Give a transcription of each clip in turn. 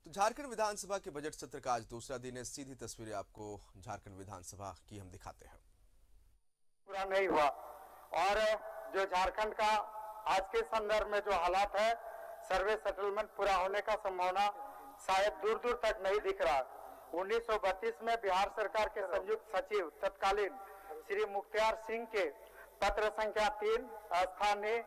तो झारखंड विधानसभा के बजट सत्र का आज दूसरा दिन है। सीधी तस्वीरें आपको झारखंड विधानसभा की हम दिखाते हैं। पूरा नहीं हुआ और जो झारखंड का आज के संदर्भ में जो हालात है, सर्वे सेटलमेंट पूरा होने का संभावना शायद दूर दूर तक नहीं दिख रहा। 1932 में बिहार सरकार के संयुक्त सचिव तत्कालीन श्री मुख्तियार सिंह के पत्र संख्या 3 स्थानीय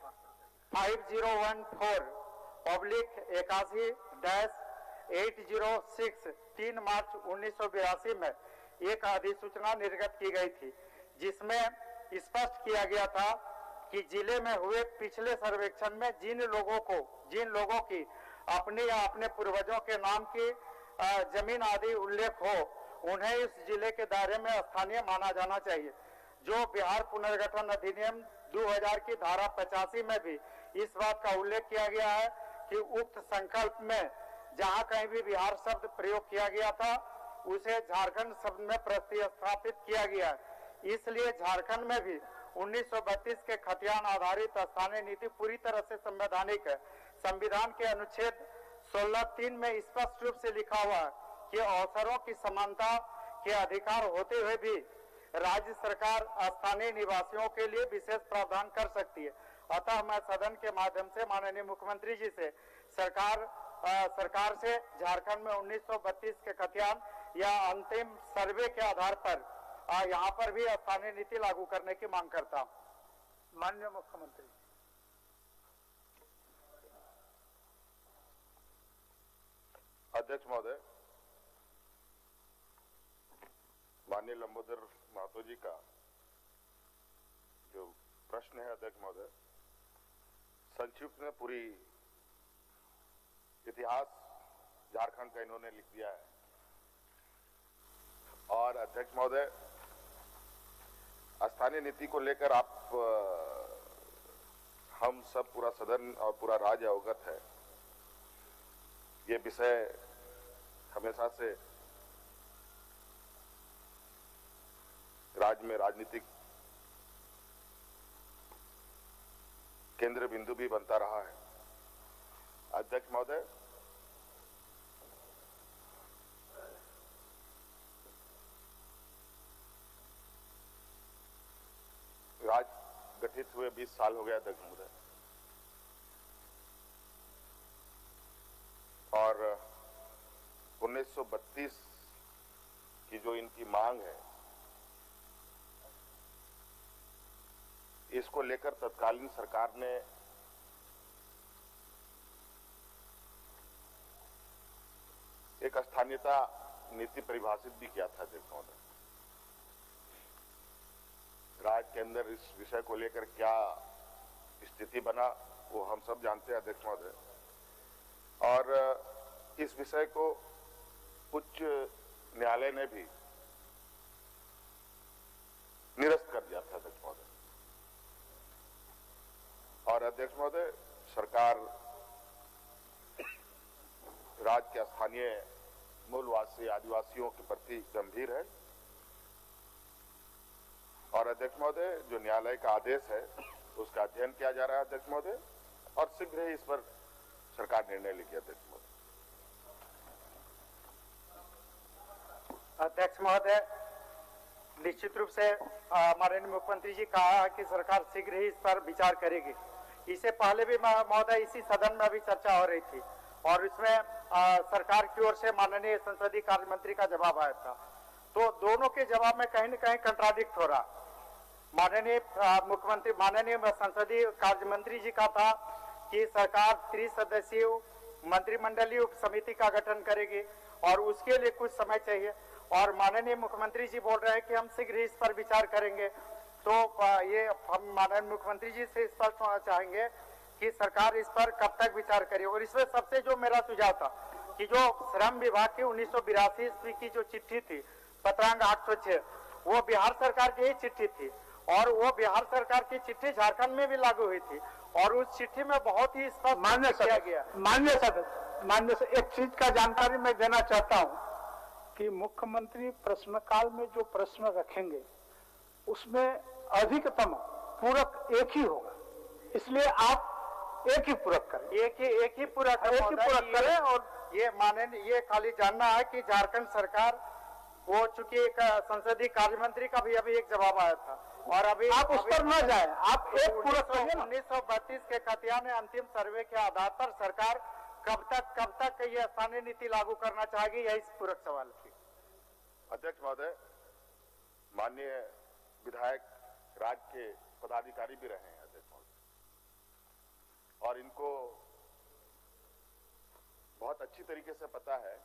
5015/81-806 3 मार्च 1982 में एक अधिसूचना निर्गत की गई थी, जिसमें स्पष्ट किया गया था कि जिले में हुए पिछले सर्वेक्षण में जिन लोगों की अपने या अपने पूर्वजों के नाम की जमीन आदि उल्लेख हो, उन्हें इस जिले के दायरे में स्थानीय माना जाना चाहिए। जो बिहार पुनर्गठन अधिनियम 2000 की धारा 85 में भी इस बात का उल्लेख किया गया है कि उक्त संकल्प में जहां कहीं भी बिहार शब्द प्रयोग किया गया था, उसे झारखंड शब्द में प्रतिस्थापित किया गया है। इसलिए झारखंड में भी 1932 के खतियान आधारित स्थानीय नीति पूरी तरह से संवैधानिक है। संविधान के अनुच्छेद 16(3) में स्पष्ट रूप से लिखा हुआ है कि अवसरों की समानता के अधिकार होते हुए भी राज्य सरकार स्थानीय निवासियों के लिए विशेष प्रावधान कर सकती है। अतः मैं सदन के माध्यम से माननीय मुख्यमंत्री जी से सरकार से झारखंड में 1932 के खतियान या अंतिम सर्वे के आधार पर यहाँ पर भी स्थानीय नीति लागू करने की मांग करता हूँ। माननीय मुख्यमंत्री। अध्यक्ष महोदय, माननीय लंबोदर महतो जी का जो प्रश्न है, अध्यक्ष महोदय, संक्षिप्त में पूरी इतिहास झारखंड का इन्होंने लिख दिया है। और अध्यक्ष महोदय, स्थानीय नीति को लेकर हम सब पूरा सदन और पूरा राज्य अवगत है। ये विषय हमेशा से राज्य में राजनीतिक केंद्र बिंदु भी बनता रहा है। अध्यक्ष महोदय, राज्य गठित हुए 20 साल हो गया अध्यक्ष महोदय, और 1932 की जो इनकी मांग है, इसको लेकर तत्कालीन सरकार ने एक स्थानीयता नीति परिभाषित भी किया था अध्यक्ष महोदय। राज्य के अंदर इस विषय को लेकर क्या स्थिति बना वो हम सब जानते हैं अध्यक्ष महोदय, और इस विषय को उच्च न्यायालय ने भी निरस्त कर दिया था अध्यक्ष महोदय। और अध्यक्ष महोदय, सरकार राज्य के स्थानीय मूलवासी आदिवासियों के प्रति गंभीर है। और अध्यक्ष महोदय, जो न्यायालय का आदेश है उसका अध्ययन किया जा रहा है अध्यक्ष महोदय, और शीघ्र ही इस पर सरकार निर्णय लेगी अध्यक्ष महोदय। अध्यक्ष महोदय, निश्चित रूप से माननीय मुख्यमंत्री जी कहा कि सरकार शीघ्र ही इस पर विचार करेगी। इससे पहले भी महोदय इसी सदन में अभी चर्चा हो रही थी और इसमें सरकार की ओर से माननीय संसदीय कार्य मंत्री का जवाब आया था, तो दोनों के जवाब में कहीं न कहीं कंट्राडिक्ट हो रहा। माननीय मुख्यमंत्री माननीय संसदीय कार्य मंत्री जी का था कि सरकार त्रिसदस्यीय मंत्रिमंडलीय उप समिति का गठन करेगी और उसके लिए कुछ समय चाहिए, और माननीय मुख्यमंत्री जी बोल रहे हैं कि हम शीघ्र इस पर विचार करेंगे। तो ये हम माननीय मुख्यमंत्री जी से स्पष्ट होना चाहेंगे कि सरकार इस पर कब तक विचार करे। और इसमें सबसे जो मेरा सुझाव था कि जो श्रम विभाग की 1982 ईस्वी की जो चिट्ठी थी पत्रांक 806, वो बिहार सरकार की ही चिट्ठी थी, और वो बिहार सरकार की चिट्ठी झारखंड में भी लागू हुई थी, और उस चिट्ठी में बहुत ही स्पष्ट किया गया। मान्य सदस्य, एक चीज का जानकारी मैं देना चाहता हूँ कि मुख्यमंत्री प्रश्नकाल में जो प्रश्न रखेंगे उसमें अधिकतम पूरक एक ही होगा, इसलिए आप एक ही पूरक करें, एक ही पूरक करें और ये खाली जानना है कि झारखंड सरकार वो, चूंकि एक संसदीय कार्य मंत्री का भी अभी एक जवाब आया था, और अभी आप उस पर न जाए, आप एक पूरा 1932 के खतिया में अंतिम सर्वे के आधार पर सरकार कब तक ये स्थानीय नीति लागू करना चाहेगी, यही पूरक सवाल है। अध्यक्ष महोदय, माननीय विधायक राज्य के पदाधिकारी भी रहे हैं अध्यक्ष महोदय, और इनको बहुत अच्छी तरीके से पता है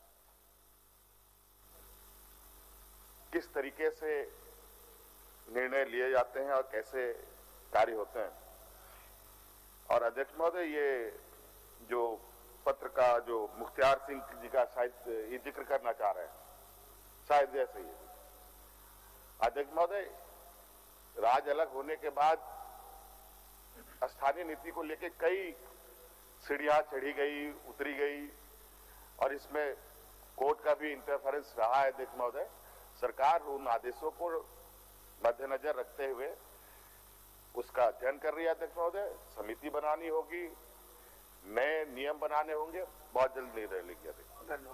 किस तरीके से निर्णय लिए जाते हैं और कैसे कार्य होते हैं। और अध्यक्ष महोदय, ये जो पत्र का जो मुख्तियार सिंह जी का शायद ये जिक्र करना चाह रहे हैं, शायद जैसे ही अध्यक्ष महोदय, राज अलग होने के बाद स्थानीय नीति को लेकर कई सीढ़ियां चढ़ी गई, उतरी गई, और इसमें कोर्ट का भी इंटरफेरेंस रहा है अध्यक्ष महोदय। सरकार उन आदेशों को मद्देनजर रखते हुए उसका अध्ययन कर रही है अध्यक्ष महोदय। समिति बनानी होगी, नए नियम बनाने होंगे, बहुत जल्द निर्णय लेंगे अध्यक्ष। धन्यवाद।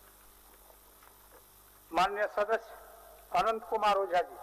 माननीय सदस्य अनंत कुमार ओझा जी।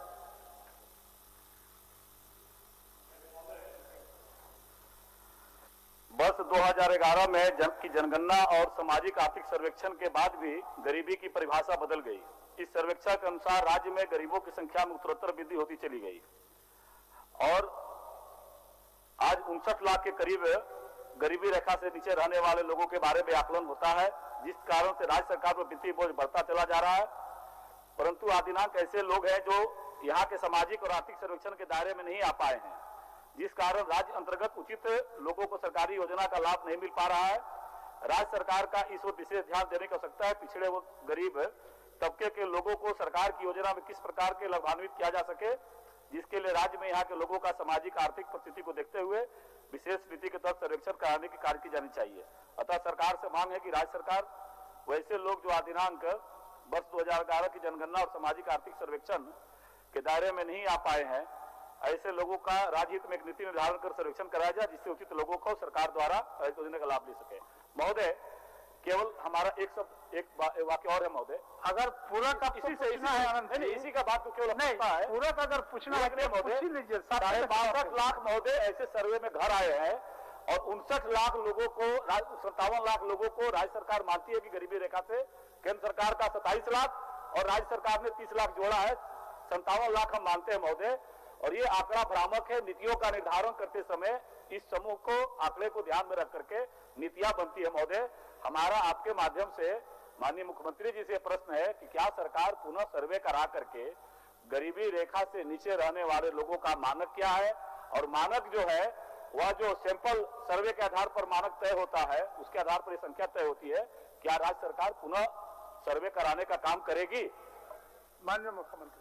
वर्ष 2011 में जनगणना और सामाजिक आर्थिक सर्वेक्षण के बाद भी गरीबी की परिभाषा बदल गई। इस सर्वेक्षण के अनुसार राज्य में गरीबों की संख्या में उत्तरोत्तर वृद्धि होती चली गई और आज 59 लाख के करीब गरीबी रेखा से नीचे रहने वाले लोगों के बारे में आकलन होता है, जिस कारण से राज्य सरकार पर वित्तीय बोझ बढ़ता चला जा रहा है। परंतु आदिनांक ऐसे लोग हैं जो यहाँ के सामाजिक और आर्थिक सर्वेक्षण के दायरे में नहीं आ पाए हैं, जिस कारण राज्य अंतर्गत उचित लोगों को सरकारी योजना का लाभ नहीं मिल पा रहा है। राज्य सरकार का इस ओर विशेष ध्यान देने की आवश्यकता है। पिछड़े व गरीब तबके के लोगों को सरकार की योजना में किस प्रकार के लाभान्वित किया जा सके, जिसके लिए राज्य में यहाँ के लोगों का सामाजिक आर्थिक परिस्थिति को देखते हुए विशेष नीति के तहत सर्वेक्षण कराने की कार्य की जानी चाहिए। अतः सरकार से मांग है कि राज्य सरकार वैसे लोग जो आदिनांक वर्ष 2011 की जनगणना और सामाजिक आर्थिक सर्वेक्षण के दायरे में नहीं आ पाए हैं, ऐसे लोगों का राज्य हित में एक नीति निर्धारण कर सर्वेक्षण कराया जाए, जिससे उचित लोगों को सरकार द्वारा योजना का लाभ ले सके। महोदय, केवल हमारा एक वाक्य और है महोदय, अगर पूरा का इसी का बात तो केवल नहीं है, पूरा का अगर पूछना है महोदय, 65 लाख महोदय ऐसे सर्वे में घर आए हैं और 59 लाख लोगों को, 57 लाख लोगों को राज्य सरकार मानती है कि गरीबी रेखा से, केंद्र सरकार का 27 लाख और राज्य सरकार ने 30 लाख जोड़ा है, 57 लाख हम मानते हैं महोदय। और ये आंकड़ा भ्रामक है। नीतियों का निर्धारण करते समय इस समूह को, आंकड़े को ध्यान में रख करके नीतियां बनती है महोदय। हमारा आपके माध्यम से माननीय मुख्यमंत्री जी से प्रश्न है कि क्या सरकार पुनः सर्वे करा करके गरीबी रेखा से नीचे रहने वाले लोगों का मानक क्या है, और मानक जो है वह जो सैंपल सर्वे के आधार पर मानक तय होता है, उसके आधार पर संख्या तय होती है, क्या राज्य सरकार पुनः सर्वे कराने का काम करेगी? माननीय मुख्यमंत्री।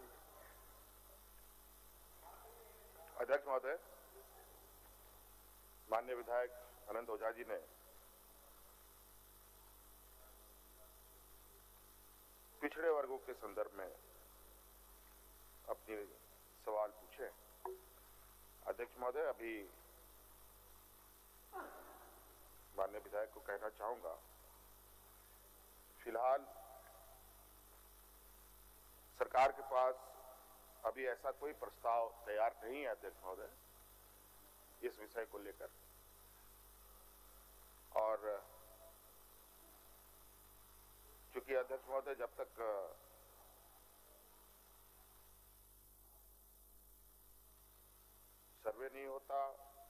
अध्यक्ष महोदय, माननीय विधायक अनंत ओझा जी ने पिछड़े वर्गों के संदर्भ में अपने सवाल पूछे। अध्यक्ष महोदय, अभी माननीय विधायक को कहना चाहूंगा, फिलहाल सरकार के पास अभी ऐसा कोई प्रस्ताव तैयार नहीं है अध्यक्ष महोदय इस विषय को लेकर, और चूंकि अध्यक्ष महोदय जब तक सर्वे नहीं होता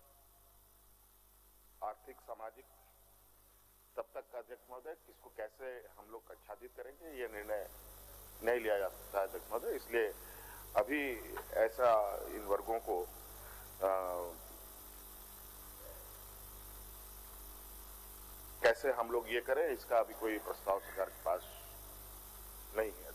आर्थिक सामाजिक, तब तक अध्यक्ष महोदय किसको कैसे हम लोग आच्छादित करेंगे ये निर्णय नहीं लिया जा सकता है अध्यक्ष महोदय। इसलिए अभी ऐसा इन वर्गों को कैसे हम लोग ये करें, इसका अभी कोई प्रस्ताव सरकार के पास नहीं है।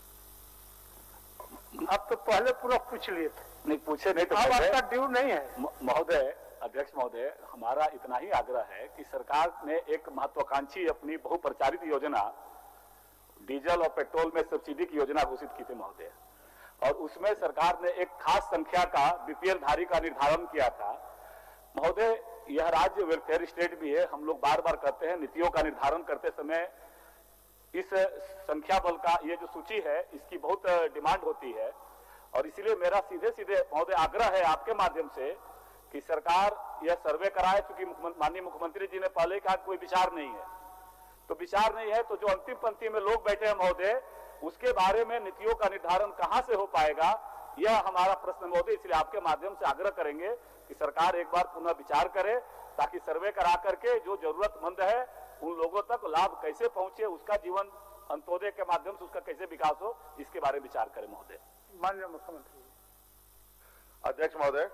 आप तो पहले पूरा पूछ लिए थे। नहीं पूछे नहीं तो आपका ड्यू नहीं है महोदय। अध्यक्ष महोदय, हमारा इतना ही आग्रह है कि सरकार ने एक महत्वाकांक्षी अपनी बहुप्रचारित योजना डीजल और पेट्रोल में सब्सिडी की योजना घोषित की थी महोदय, और उसमें सरकार ने एक खास संख्या का बीपीएल धारी का निर्धारण किया था महोदय। यह राज्य वेलफेयर स्टेट भी है। हम लोग बार बार कहते हैं, नीतियों का निर्धारण करते समय इस संख्या बल का ये जो सूची है इसकी बहुत डिमांड होती है, और इसलिए मेरा सीधे सीधे महोदय आग्रह है आपके माध्यम से कि सरकार यह सर्वे कराए। चूंकि माननीय मुख्यमंत्री जी ने पहले कहा कोई विचार नहीं है, तो विचार नहीं है तो जो अंतिम पंक्ति में लोग बैठे हैं महोदय, उसके बारे में नीतियों का निर्धारण कहां से हो पाएगा, यह हमारा प्रश्न महोदय। इसलिए आपके माध्यम से आग्रह करेंगे कि सरकार एक बार पुनः विचार करे, ताकि सर्वे करा करके जो जरूरतमंद है उन लोगों तक लाभ कैसे पहुंचे, उसका जीवन अंत्योदय के माध्यम से उसका कैसे विकास हो, इसके बारे में विचार करें महोदय। माननीय मुख्यमंत्री। अध्यक्ष महोदय,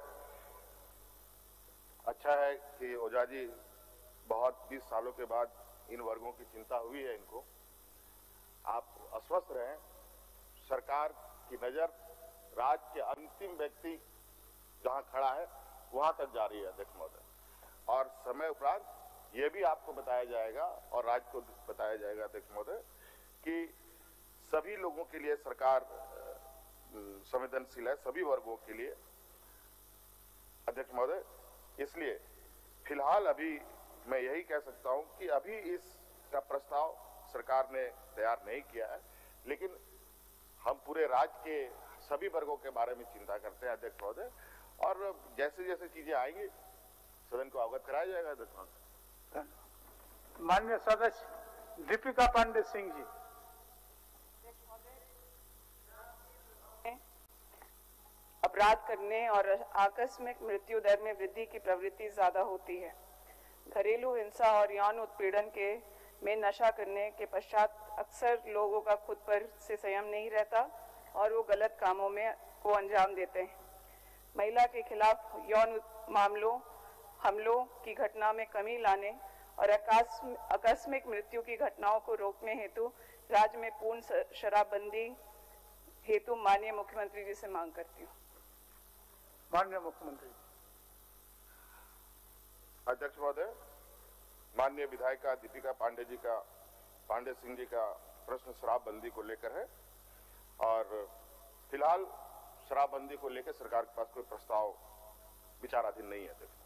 अच्छा है कि ओझा जी बहुत 20 सालों के बाद इन वर्गों की चिंता हुई है इनको। आप आश्वस्त रहें, सरकार की नजर राज्य के अंतिम व्यक्ति जहां खड़ा है वहां तक जा रही है अध्यक्ष महोदय, और समय उपरांत यह भी आपको बताया जाएगा और राज्य को बताया जाएगा अध्यक्ष महोदय कि सभी लोगों के लिए सरकार संवेदनशील है, सभी वर्गों के लिए अध्यक्ष महोदय। इसलिए फिलहाल अभी मैं यही कह सकता हूं कि अभी इसका प्रस्ताव सरकार ने तैयार नहीं किया है, लेकिन हम पूरे राज्य के सभी वर्गों के बारे में चिंता करते हैं अध्यक्ष महोदय, और जैसे जैसे चीजें आएंगी सदन को अवगत कराया जाएगा अध्यक्ष महोदय। माननीय सदस्य दीपिका पांडे सिंह जी। अपराध करने और आकस्मिक मृत्यु दर में वृद्धि की प्रवृत्ति ज्यादा होती है। घरेलू हिंसा और यौन उत्पीड़न में नशा करने के पश्चात अक्सर लोगों का खुद पर से संयम नहीं रहता और वो गलत कामों में को अंजाम देते हैं। महिला के खिलाफ यौन मामलों, हमलों की घटना में कमी लाने और आकस्मिक मृत्यु की घटनाओं को रोकने हेतु राज्य में पूर्ण शराबबंदी हेतु माननीय मुख्यमंत्री जी से मांग करती हूँ। माननीय मुख्यमंत्री। अध्यक्ष महोदय, माननीय विधायिका दीपिका पांडे सिंह जी का प्रश्न शराबबंदी को लेकर है, और फिलहाल शराबबंदी को लेकर सरकार के पास कोई प्रस्ताव विचाराधीन नहीं है अध्यक्ष।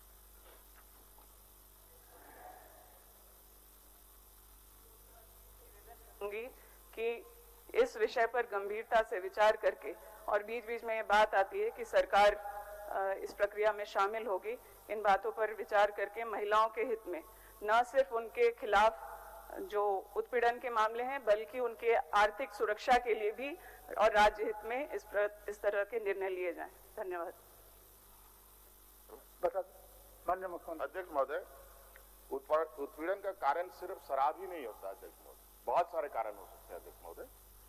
कि इस विषय पर गंभीरता से विचार करके, और बीच बीच में ये बात आती है कि सरकार इस प्रक्रिया में शामिल होगी, इन बातों पर विचार करके महिलाओं के हित में न सिर्फ उनके खिलाफ जो उत्पीड़न के मामले हैं बल्कि उनके आर्थिक सुरक्षा के लिए भी और राज्य हित में इस तरह के निर्णय लिए जाएं। धन्यवाद। माननीय मुख्यमंत्री। अध्यक्ष महोदय, उत्पीड़न का कारण सिर्फ शराब ही नहीं होता अध्यक्ष महोदय, बहुत सारे कारण हो सकते हैं अध्यक्ष महोदय।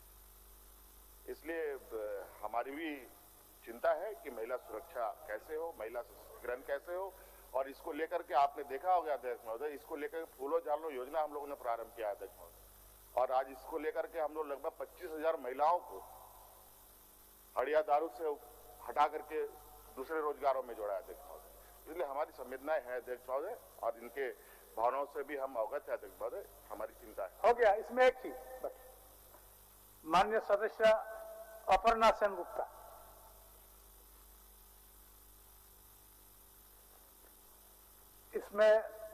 इसलिए हमारी भी चिंता है कि महिला सुरक्षा कैसे हो, महिला सशक्तिकरण कैसे हो, और इसको लेकर के आपने देखा होगा अध्यक्ष महोदय, इसको लेकर फूलो झालो योजना हम लोगों ने प्रारंभ किया अध्यक्ष महोदय, और आज इसको लेकर के हम लोग लगभग 25,000 महिलाओं को हड़िया दारू से हटा करके दूसरे रोजगारों में जोड़ा अध्यक्ष महोदय। इसलिए हमारी संवेदनाएं हैं अध्यक्ष महोदय, और इनके भावनाओं से भी हम अवगत है अध्यक्ष महोदय, हमारी चिंता है। हो गया, इसमें एक ही माननीय सदस्य अपर्णा सेनगुप्ता। इसमें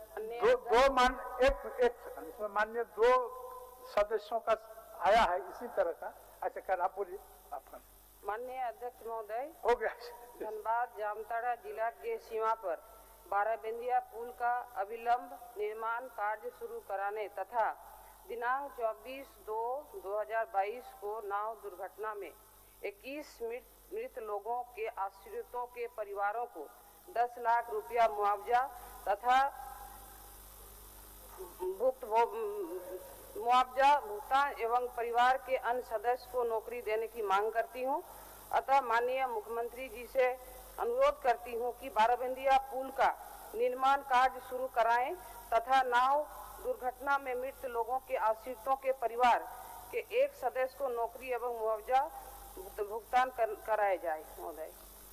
इसमें माननीय 2 सदस्यों का आया है इसी तरह का। अच्छा कर आप बोलिए। आपका माननीय अध्यक्ष महोदय, हो गया। धनबाद जामताड़ा जिला के सीमा पर बाराबंदिया पुल का अविलंब निर्माण कार्य शुरू कराने तथा दिनांक 24/2/2022 को नाव दुर्घटना में 21 मृत लोगों के आश्रितों के परिवारों को 10 लाख रुपया मुआवजा तथा मुआवजा भुगतान एवं परिवार के अन्य सदस्य को नौकरी देने की मांग करती हूं। अतः माननीय मुख्यमंत्री जी से अनुरोध करती हूं कि बाराबंदिया पुल का निर्माण कार्य शुरू कराएं तथा नाव दुर्घटना में मृत लोगों के आश्रितों के परिवार के एक सदस्य को नौकरी एवं मुआवजा भुगतान कराया जाए। महोदय,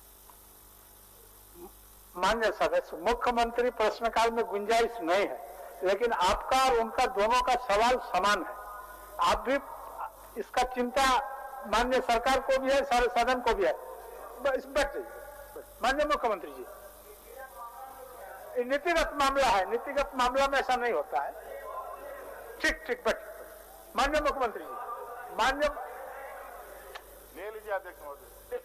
मान्य सदस्य, मुख्यमंत्री प्रश्नकाल में गुंजाइश नहीं है, लेकिन आपका और उनका दोनों का सवाल समान है। आप भी इसका चिंता माननीय सरकार को भी है, सदन को भी है। बस बैठ जाइए। माननीय मुख्यमंत्री जी, नीतिगत मामला है, नीतिगत मामला में ऐसा नहीं होता है। ठीक ठीक बैठ। माननीय मुख्यमंत्री जी, माननीय ले लीजिए अध्यक्ष महोदय।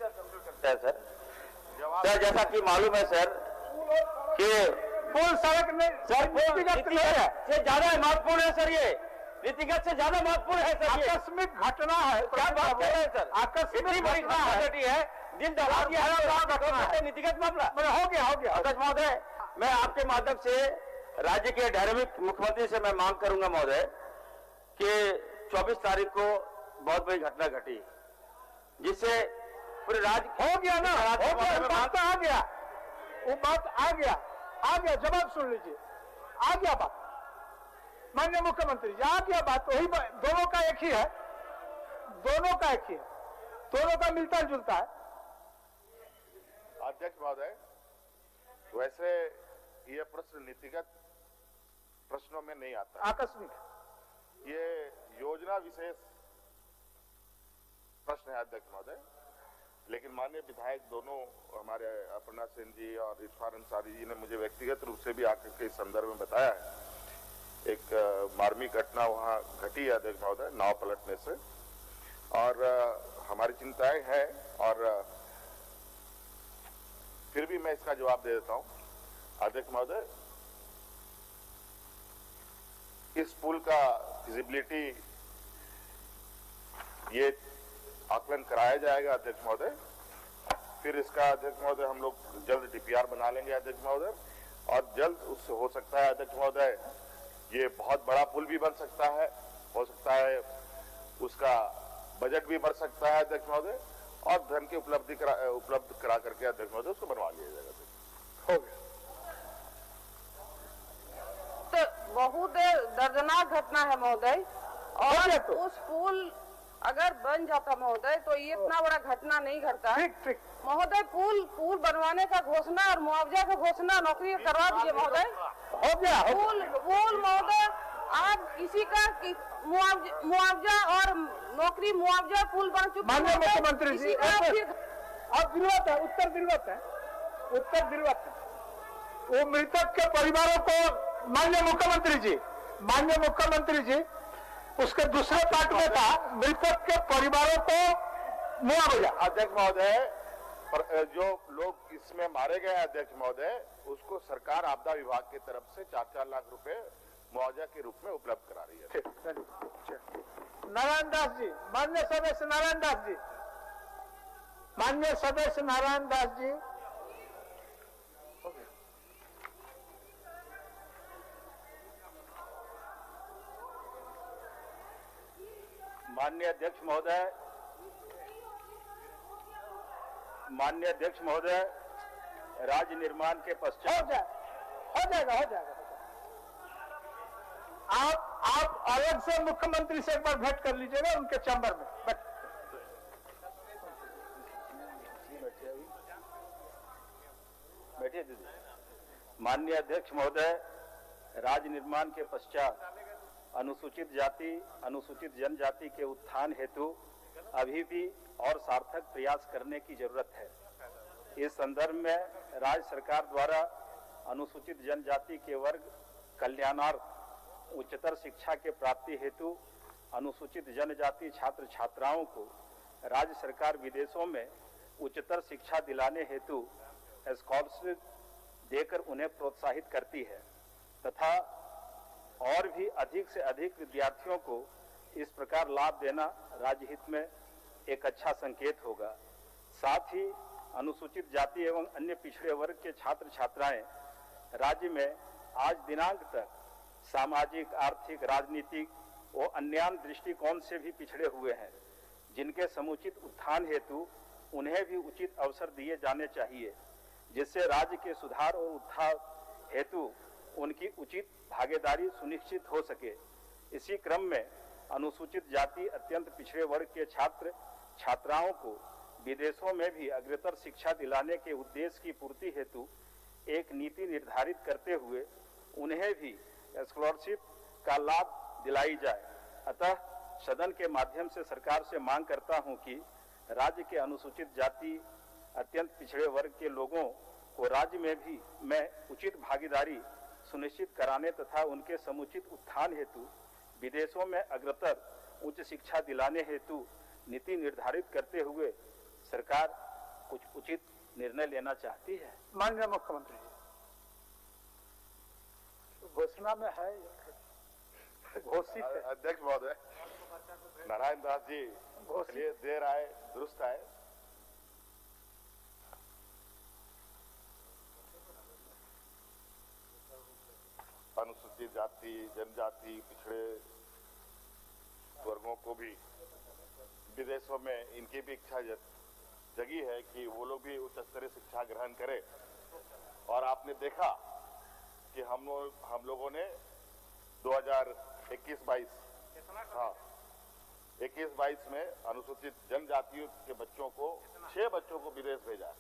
सर जैसा कि मालूम है सर कि पुल सड़क में सर नीतिगत से ज्यादा महत्वपूर्ण है सर, ये नीतिगत से ज्यादा महत्वपूर्ण है सर, आकस्मिक घटना है। क्या बात कर रहे हैं सर? आकस्मिक घटना है, दिन दहाड़े नीतिगत मामला हो गया। अध्यक्ष महोदय, मैं आपके माध्यम से राज्य के डायनामिक मुख्यमंत्री से मैं मांग करूंगा महोदय कि 24 तारीख को बहुत बड़ी घटना घटी, जिससे पूरे राज्य हो गया ना, हो गया, बात आ गया, वो बात आ गया, जवाब सुन लीजिए, आ गया बात। माननीय मुख्यमंत्री जी, आ गया बात, वही दोनों का एक ही है, दोनों का मिलता जुलता है। अध्यक्ष महोदय, वैसे ये प्रश्न नीतिगत प्रश्नों में नहीं आता, आकस्मिक ये योजना विशेष प्रश्न है अध्यक्ष महोदय। लेकिन माननीय विधायक दोनों हमारे अपर्णा सेन जी और इरफान अंसारी जी ने मुझे व्यक्तिगत रूप से भी आकर के इस संदर्भ में बताया है। एक मार्मिक घटना वहां घटी है अध्यक्ष महोदय, नाव पलटने से, और हमारी चिंताएं हैं, और फिर भी मैं इसका जवाब दे देता हूं अध्यक्ष महोदय। इस पुल का फिजिबिलिटी ये आकलन कराया जाएगा अध्यक्ष महोदय। फिर इसका अध्यक्ष महोदय हम लोग जल्द डीपीआर बना लेंगे अध्यक्ष महोदय, और जल्द उससे हो सकता है अध्यक्ष महोदय ये बहुत बड़ा पुल भी बन सकता है, हो सकता है उसका बजट भी बढ़ सकता है अध्यक्ष महोदय, और धन की उपलब्ध करा करके अध्यक्ष महोदय उसको बनवा लिया जाएगा। हो गया। तो बहुत दर्दनाक घटना है महोदय, और उस पुल अगर बन जाता महोदय तो ये इतना बड़ा घटना नहीं घटता। ठीक महोदय, पुल बनवाने का घोषणा और मुआवजा का घोषणा नौकरी करवा दीजिए महोदय। हो गया। पुल महोदय, आप किसी का मुआवजा और नौकरी मुआवजा पुल बन चुका। माननीय मुख्यमंत्री जी, अब दिलवत है, उत्तर दिलवत है। वो मृतक के परिवारों को माननीय मुख्यमंत्री जी उसके दूसरे पार्ट में था, मृतक के परिवारों को मुआवजा। अध्यक्ष महोदय, जो लोग इसमें मारे गए अध्यक्ष महोदय, उसको सरकार आपदा विभाग की तरफ से 4-4 लाख रुपए मुआवजा के रूप में उपलब्ध करा रही है। नारायण दास जी, माननीय सदस्य नारायण दास जी, माननीय अध्यक्ष महोदय, राज्य निर्माण के पश्चात हो जाएगा। आप अलग से मुख्यमंत्री से एक बार भेंट कर लीजिएगा उनके चैम्बर में। बैठिए दीदी। माननीय अध्यक्ष महोदय, राज्य निर्माण के पश्चात अनुसूचित जाति, अनुसूचित जनजाति के उत्थान हेतु अभी भी और सार्थक प्रयास करने की जरूरत है। इस संदर्भ में राज्य सरकार द्वारा अनुसूचित जनजाति के वर्ग कल्याणार्थ उच्चतर शिक्षा के प्राप्ति हेतु अनुसूचित जनजाति छात्र छात्राओं को राज्य सरकार विदेशों में उच्चतर शिक्षा दिलाने हेतु स्कॉलरशिप देकर उन्हें प्रोत्साहित करती है, तथा और भी अधिक से अधिक विद्यार्थियों को इस प्रकार लाभ देना राज्य हित में एक अच्छा संकेत होगा। साथ ही अनुसूचित जाति एवं अन्य पिछड़े वर्ग के छात्र छात्राएं राज्य में आज दिनांक तक सामाजिक, आर्थिक, राजनीतिक और अन्य दृष्टिकोण से भी पिछड़े हुए हैं, जिनके समुचित उत्थान हेतु उन्हें भी उचित अवसर दिए जाने चाहिए, जिससे राज्य के सुधार और उत्थान हेतु उनकी उचित भागीदारी सुनिश्चित हो सके। इसी क्रम में अनुसूचित जाति अत्यंत पिछड़े वर्ग के छात्र छात्राओं को विदेशों में भी अग्रतर शिक्षा दिलाने के उद्देश्य की पूर्ति हेतु एक नीति निर्धारित करते हुए उन्हें भी स्कॉलरशिप का लाभ दिलाई जाए। अतः सदन के माध्यम से सरकार से मांग करता हूं कि राज्य के अनुसूचित जाति अत्यंत पिछड़े वर्ग के लोगों व राज्य में उचित भागीदारी सुनिश्चित कराने तथा उनके समुचित उत्थान हेतु विदेशों में अग्रतर उच्च शिक्षा दिलाने हेतु नीति निर्धारित करते हुए सरकार कुछ उचित निर्णय लेना चाहती है। माननीय मुख्यमंत्री जी, घोषणा में है, घोषित है। अध्यक्ष महोदय, नारायण दास जी इसलिए देर आए दुरुस्त आए। अनुसूचित जाति, जनजाति, पिछड़े वर्गों को भी विदेशों में इनकी भी इच्छा जगी है कि वो लोग भी उच्च स्तरीय शिक्षा ग्रहण करें। और आपने देखा कि हम लोगों ने 2021-22 21-22 में अनुसूचित जनजातियों के बच्चों को 6 बच्चों को विदेश भेजा।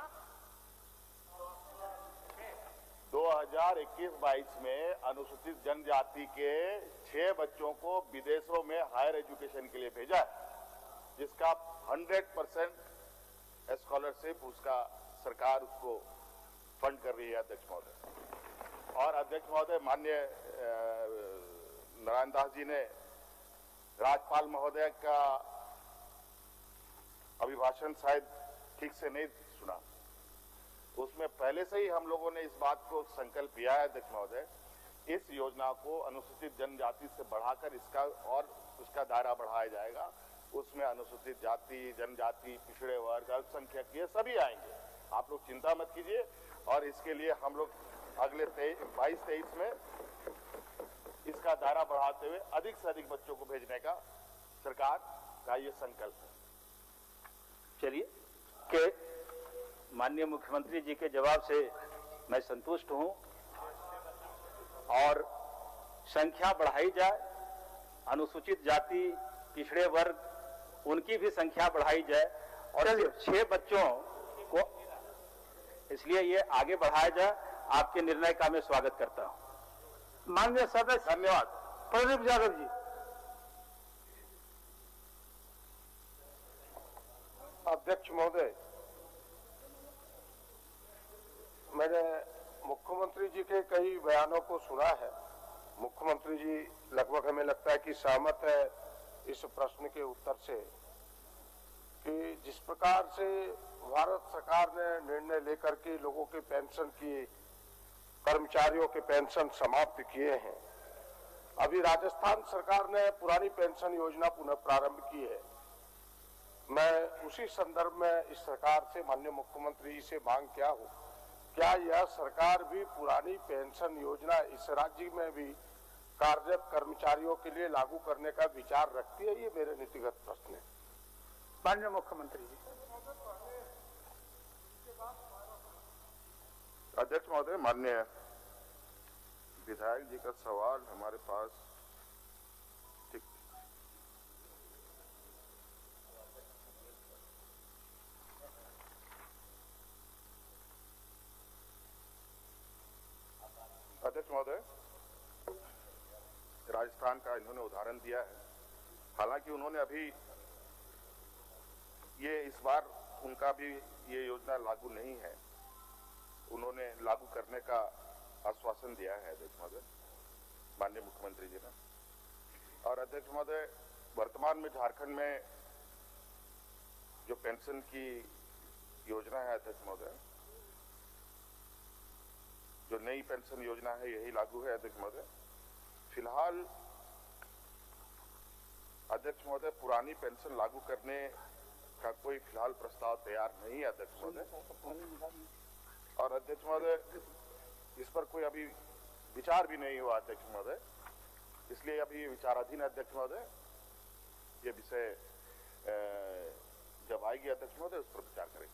2021-22 में अनुसूचित जनजाति के 6 बच्चों को विदेशों में हायर एजुकेशन के लिए भेजा, जिसका 100% स्कॉलरशिप उसका सरकार उसको फंड कर रही है। अध्यक्ष महोदय और अध्यक्ष महोदय, माननीय नारायण दास जी ने राज्यपाल महोदय का अभिभाषण शायद ठीक से नहीं सुना। उसमें पहले से ही हम लोगों ने इस बात को संकल्प लिया है अध्यक्ष महोदय, इस योजना को अनुसूचित जनजाति से बढ़ाकर इसका और उसका दायरा बढ़ाया जाएगा। उसमें अनुसूचित जाति, जनजाति, पिछड़े वर्ग, अल्पसंख्यक ये सभी आएंगे। आप लोग चिंता मत कीजिए। और इसके लिए हम लोग अगले 22-23 में इसका दायरा बढ़ाते हुए अधिक से अधिक बच्चों को भेजने का सरकार का ये संकल्प है। चलिए के माननीय मुख्यमंत्री जी के जवाब से मैं संतुष्ट हूं और संख्या बढ़ाई जाए, अनुसूचित जाति, पिछड़े वर्ग उनकी भी संख्या बढ़ाई जाए और सिर्फ 6 बच्चों को, इसलिए ये आगे बढ़ाया जाए। आपके निर्णय का मैं स्वागत करता हूं। माननीय सदस्य, धन्यवाद। प्रदीप यादव जी। अध्यक्ष महोदय, मैंने मुख्यमंत्री जी के कई बयानों को सुना है। मुख्यमंत्री जी लगभग हमें लगता है कि सहमत है इस प्रश्न के उत्तर से कि जिस प्रकार से भारत सरकार ने निर्णय लेकर के लोगों के पेंशन की, कर्मचारियों के पेंशन समाप्त किए हैं। अभी राजस्थान सरकार ने पुरानी पेंशन योजना पुनः प्रारंभ की है। मैं उसी संदर्भ में इस सरकार से, माननीय मुख्यमंत्री जी से मांग क्या हो, क्या यह सरकार भी पुरानी पेंशन योजना इस राज्य में भी कार्यरत कर्मचारियों के लिए लागू करने का विचार रखती है? ये मेरे नीतिगत प्रश्न है। माननीय मुख्यमंत्री जी। अध्यक्ष महोदय, माननीय विधायक जी का सवाल हमारे पास ठीक। अध्यक्ष महोदय, राजस्थान का इन्होंने उदाहरण दिया है। हालांकि उन्होंने अभी ये इस बार उनका भी ये योजना लागू नहीं है, उन्होंने लागू करने का आश्वासन दिया है अध्यक्ष महोदय, माननीय मुख्यमंत्री जी ने। और अध्यक्ष महोदय, वर्तमान में झारखंड में जो पेंशन की योजना है अध्यक्ष महोदय, जो नई पेंशन योजना है यही लागू है अध्यक्ष महोदय। फिलहाल अध्यक्ष महोदय, पुरानी पेंशन लागू करने का कोई फिलहाल प्रस्ताव तैयार नहीं है अध्यक्ष महोदय। और अध्यक्ष महोदय, इस पर कोई अभी विचार भी नहीं हुआ अध्यक्ष महोदय, इसलिए अभी विचाराधीन अध्यक्ष महोदय। ये विषय जब आएगी अध्यक्ष महोदय उस पर विचार करेंगे।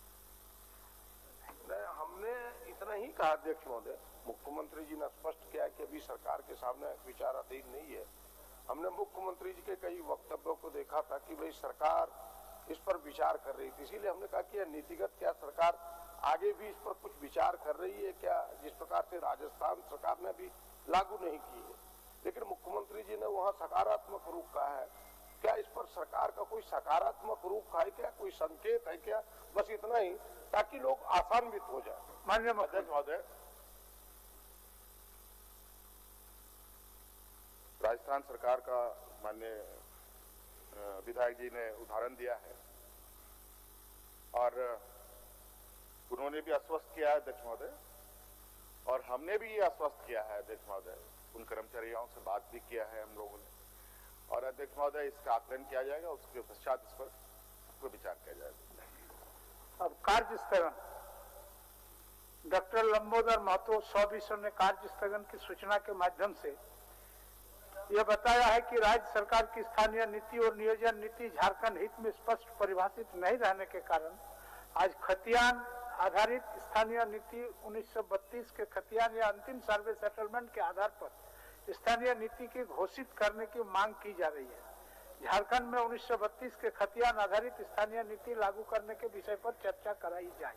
हमने इतना ही कहा अध्यक्ष महोदय, मुख्यमंत्री जी ने स्पष्ट किया कि अभी सरकार के सामने विचाराधीन नहीं है। हमने मुख्यमंत्री जी के कई वक्तव्यों को देखा था कि भाई सरकार इस पर विचार कर रही थी, इसीलिए हमने कहा कि नीतिगत क्या सरकार आगे भी इस पर कुछ विचार कर रही है क्या? जिस प्रकार से राजस्थान सरकार ने भी लागू नहीं की है, लेकिन मुख्यमंत्री जी ने वहां सकारात्मक रूप कहा है। क्या इस पर सरकार का कोई सकारात्मक रूप है क्या, कोई संकेत है क्या? बस इतना ही ताकि लोग आसान्वित हो जाए। माननीय अध्यक्ष महोदय, राजस्थान सरकार का माननीय विधायक जी ने उदाहरण दिया है और उन्होंने भी आश्वस्त किया है अध्यक्ष महोदय, और हमने भी ये आश्वस्त किया है अध्यक्ष महोदय, उन कर्मचारियों से बात भी किया है हम लोगों ने, और अध्यक्ष महोदय इसका आकलन किया जाएगा, उसके पश्चात इस पर विचार किया जाएगा। अब कार्य स्थगन, डॉक्टर लंबोदर महतो 100 विषयों ने कार्य स्थगन की सूचना के माध्यम से यह बताया है कि राज्य सरकार की स्थानीय नीति और नियोजन नीति झारखंड हित में स्पष्ट परिभाषित नहीं रहने के कारण आज खतियान आधारित स्थानीय नीति 1932 के खतियान या अंतिम सर्वे सेटलमेंट के आधार पर स्थानीय नीति की घोषित करने की मांग की जा रही है। झारखंड में 1932 के खतियान आधारित स्थानीय नीति लागू करने के विषय पर चर्चा कराई जाए।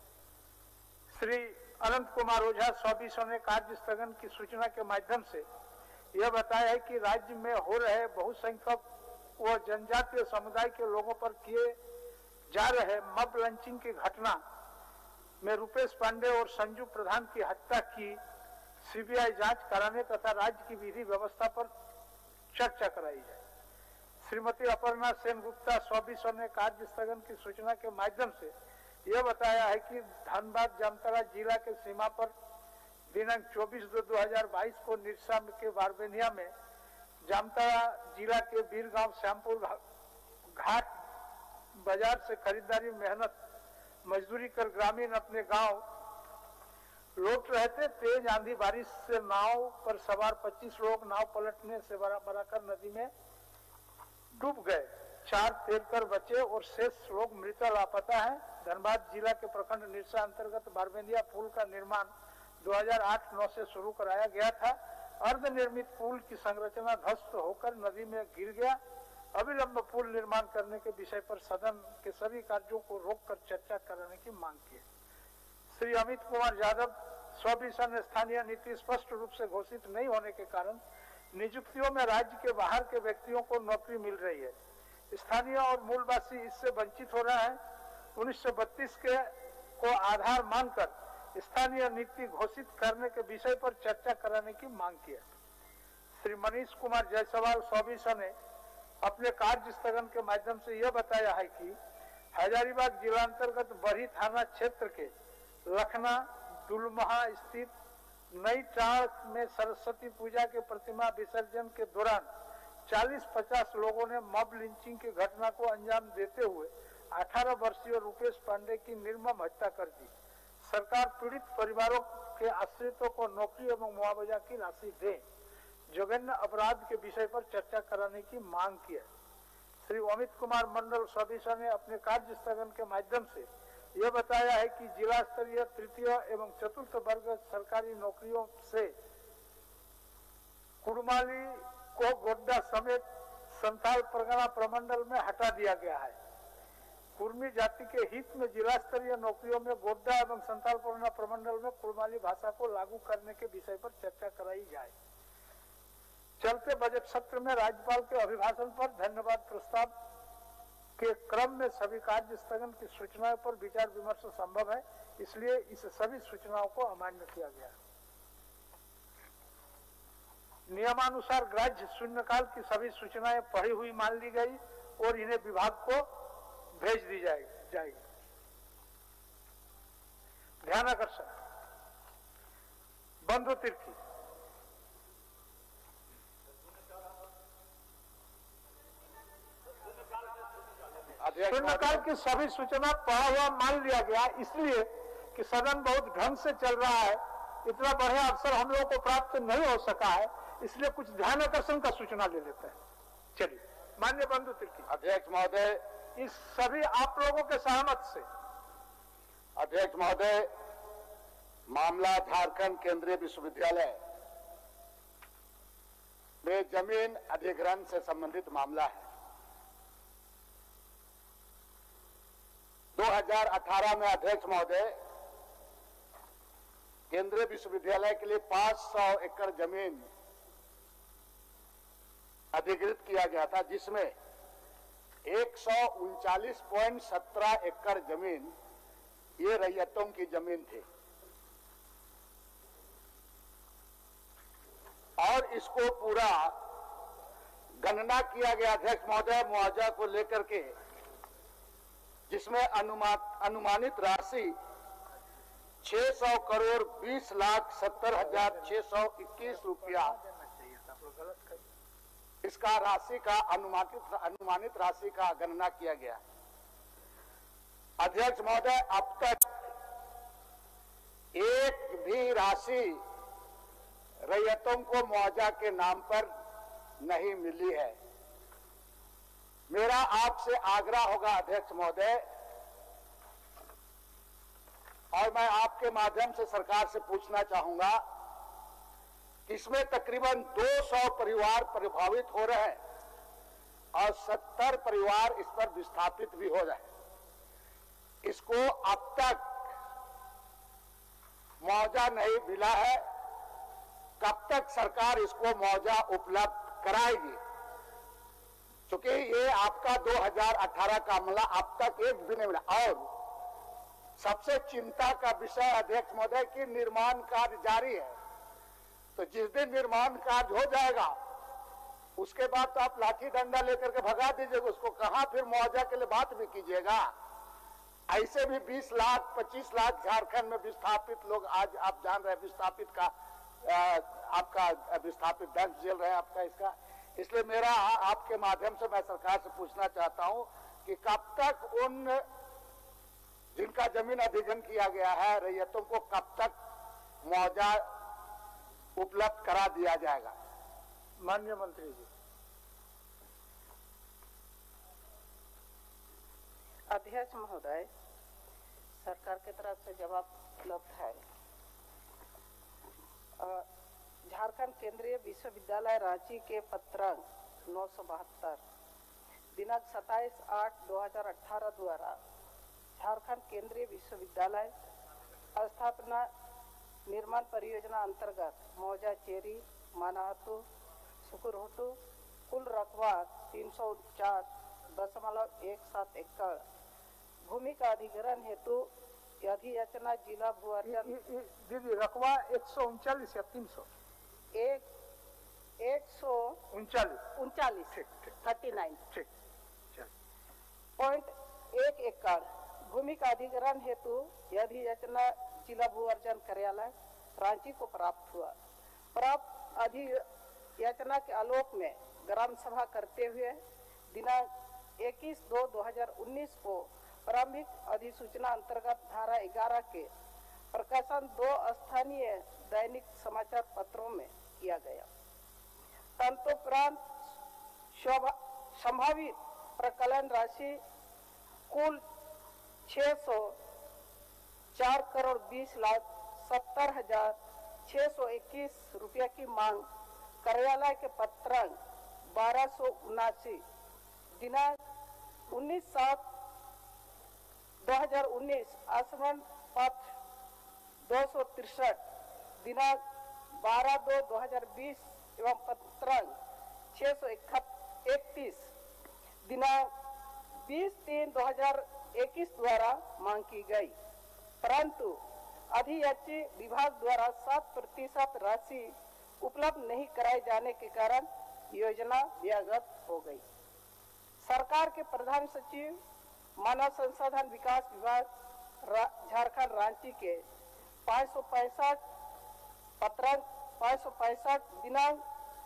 श्री अनंत कुमार ओझा 100 विषयों ने कार्य स्थगन की सूचना के माध्यम से यह बताया है कि राज्य में हो रहे बहुसंख्यक व जनजातीय समुदाय के लोगों पर किए जा रहे मब लंचिंग की घटना में रुपेश पांडे और संजू प्रधान की हत्या की सीबीआई जांच कराने तथा राज्य की विधि व्यवस्था पर चर्चा कराई जाए। श्रीमती अपर्णा सेन गुप्ता 100 विषयों ने कार्य स्थगन की सूचना के माध्यम से यह बताया है कि धनबाद जामताड़ा जिला के सीमा पर दिनांक 24/2/2022 को निरसा के बारबेनिया में जामताड़ा जिला के बीरगांव श्यामपुर घाट बाजार से खरीदारी मेहनत मजदूरी कर ग्रामीण अपने गांव लौट रहे थे। तेज आंधी बारिश से नाव पर सवार 25 लोग नाव पलटने से बराकर नदी में डूब गए। 4 तैरकर बचे और शेष लोग मृत लापता हैं। धनबाद जिला के प्रखंड निरसा अंतर्गत बारबेनिया पुल का निर्माण 2008-9 से शुरू कराया गया था। अर्ध निर्मित पुल की संरचना ध्वस्त होकर नदी में गिर गया। अविलंब पुल निर्माण करने के विषय पर सदन के सभी कार्यों को रोककर चर्चा कराने की मांग की। श्री अमित कुमार यादव 100 विषय ने स्थानीय नीति स्पष्ट रूप से घोषित नहीं होने के कारण नियुक्तियों में राज्य के बाहर के व्यक्तियों को नौकरी मिल रही है। स्थानीय और मूलवासी इससे वंचित हो रहा है। 1932 के को आधार मानकर स्थानीय नीति घोषित करने के विषय पर चर्चा कराने की मांग की है। श्री मनीष कुमार जायसवाल 100 विषय ने अपने कार्य स्थगन के माध्यम से यह बताया है कि हजारीबाग जिला अंतर्गत बरही थाना क्षेत्र के लखना दुलमहा स्थित नई टाड़ में सरस्वती पूजा के प्रतिमा विसर्जन के दौरान 40-50 लोगों ने मॉब लिंचिंग की घटना को अंजाम देते हुए 18 वर्षीय रुपेश पांडे की निर्मम हत्या कर दी। सरकार पीड़ित परिवारों के आश्रितों को नौकरी एवं मुआवजा की राशि दे। जघन्य अपराध के विषय पर चर्चा कराने की मांग की है। श्री अमित कुमार मंडल 100 विषय ने अपने कार्य स्थगन के माध्यम से यह बताया है कि जिला स्तरीय तृतीय एवं चतुर्थ वर्ग सरकारी नौकरियों से कुड़माली को गोड्डा समेत संथाल परगना प्रमंडल में हटा दिया गया है। कुर्मी जाति के हित में जिला स्तरीय नौकरियों में गोड्डा एवं संथाल परगना प्रमंडल में कुड़माली भाषा को लागू करने के विषय पर चर्चा कराई जाए। चलते बजट सत्र में राज्यपाल के अभिभाषण पर धन्यवाद प्रस्ताव के क्रम में सभी कार्य स्थगन की सूचनाओं पर विचार विमर्श संभव है, इसलिए इस सभी सूचनाओं को अमान्य किया गया। नियमानुसार ग्राह्य शून्यकाल की सभी सूचनाएं पढ़ी हुई मान ली गई और इन्हें विभाग को भेज दी जाएगी। ध्यान आकर्षण, बंधु तिर्की शून्यकाल की सभी सूचना पढ़ा हुआ मान लिया गया, इसलिए कि सदन बहुत ढंग से चल रहा है। इतना बढ़िया अवसर हम लोगों को प्राप्त नहीं हो सका है, इसलिए कुछ ध्यान आकर्षण का सूचना ले लेते हैं। चलिए, माननीय बंधु तिर्की। अध्यक्ष महोदय, इस सभी आप लोगों के सहमत से अध्यक्ष महोदय, मामला झारखंड केंद्रीय विश्वविद्यालय में जमीन अधिग्रहण से संबंधित मामला है। 2018 में अध्यक्ष महोदय, केंद्रीय विश्वविद्यालय के लिए 500 एकड़ जमीन अधिग्रहित किया गया था, जिसमें 139.17 एकड़ जमीन ये रैयतों की जमीन थी और इसको पूरा गणना किया गया अध्यक्ष महोदय मुआवजा को लेकर के, जिसमें अनुमानित राशि 600 करोड़ 20,70,621 रुपया इसका राशि का अनुमानित राशि का गणना किया गया। अध्यक्ष महोदय, अब तक एक भी राशि रैयतों को मुआवजा के नाम पर नहीं मिली है। मेरा आपसे आग्रह होगा अध्यक्ष महोदय, और मैं आपके माध्यम से सरकार से पूछना चाहूंगा कि इसमें तकरीबन 200 परिवार प्रभावित हो रहे हैं और 70 परिवार इस पर विस्थापित भी हो रहे हैं। इसको अब तक मुआवजा नहीं मिला है, कब तक सरकार इसको मुआवजा उपलब्ध कराएगी? क्योंकि ये आपका 2018 का मामला अब तक एक भी नहीं मिला। और सबसे चिंता का विषय अध्यक्ष महोदय कि निर्माण कार्य जारी है, तो जिस दिन निर्माण कार्य हो जाएगा उसके बाद तो आप लाठी डंडा लेकर के भगा दीजिएगा, उसको कहां फिर मुआवजा के लिए बात भी कीजिएगा। ऐसे भी 20 लाख 25 लाख झारखंड में विस्थापित लोग, आज आप जान रहे हैं विस्थापित का आपका विस्थापित दंड जेल रहे आपका इसका। इसलिए मेरा आपके माध्यम से मैं सरकार से पूछना चाहता हूं कि कब तक उन जिनका जमीन अधिग्रहण किया गया है रैयतों को कब तक मुआवजा उपलब्ध करा दिया जाएगा? माननीय मंत्री जी। अध्यक्ष महोदय, सरकार की तरफ से जवाब उपलब्ध है। झारखंड केंद्रीय विश्वविद्यालय रांची के पत्रांक 972 दिनांक 27/8/2018 द्वारा झारखंड केंद्रीय विश्वविद्यालय स्थापना निर्माण परियोजना अंतर्गत मौजा चेरी मानाहतु सुकुरहुटु कुल रकबा 349.17 एकड़ भूमि का अधिग्रहण हेतु अधियाचना जिला भू अर्जन दीदी रकबा 139 या 300 139 39.1 एकड़ भूमि का अधिग्रहण हेतु अधियाचना जिला भू अर्जन कार्यालय रांची को प्राप्त हुआ। प्राप्त अधियाचना के आलोक में ग्राम सभा करते हुए दिनांक 21/2/2019 को प्रारंभिक अधिसूचना अंतर्गत धारा 11 के प्रकाशन 2 स्थानीय दैनिक समाचार पत्रों में किया गया। तदुपरांत संभावित प्रकलन राशि कुल 604 करोड़ 20,70,621 रुपया की मांग कार्यालय के पत्रांक 1279 दिनांक 19/7/2019 आसमान पत्र 263 दिनांक 12/2/2020 एवं पत्रांक 631 दिनांक 20/3/2021 द्वारा मांग की गई, परंतु अधियाची विभाग द्वारा 7% राशि उपलब्ध नहीं कराए जाने के कारण योजना व्यागत हो गई। सरकार के प्रधान सचिव मानव संसाधन विकास विभाग झारखंड रांची के 565 पत्रांक 565 दिनांक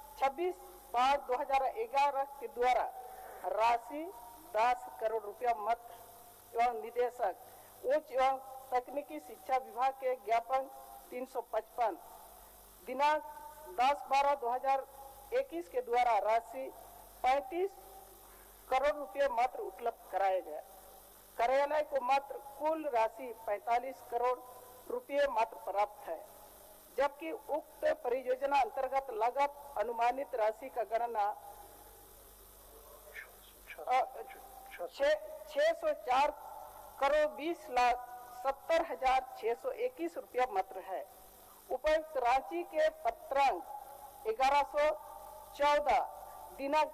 26/5/2011 के द्वारा राशि 10 करोड़ रुपया मत्र एवं निदेशक उच्च एवं तकनीकी शिक्षा विभाग के ज्ञापन 355 दिनांक 10/12/2021 के द्वारा राशि 35 करोड़ रुपये मात्र उपलब्ध कराए गए। कार्यालय को मात्र कुल राशि 45 करोड़ रुपये मात्र प्राप्त है, जबकि उक्त परियोजना अंतर्गत लागत अनुमानित राशि का गणना 604 करोड़ 20,70,621 रुपया मात्र है। उपर्युक्त रांची के पत्रांक 1114 दिनांक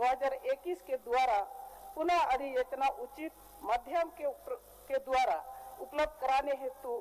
3/7/2021 के द्वारा पुनः अधियाचना उचित माध्यम के द्वारा उपलब्ध कराने हेतु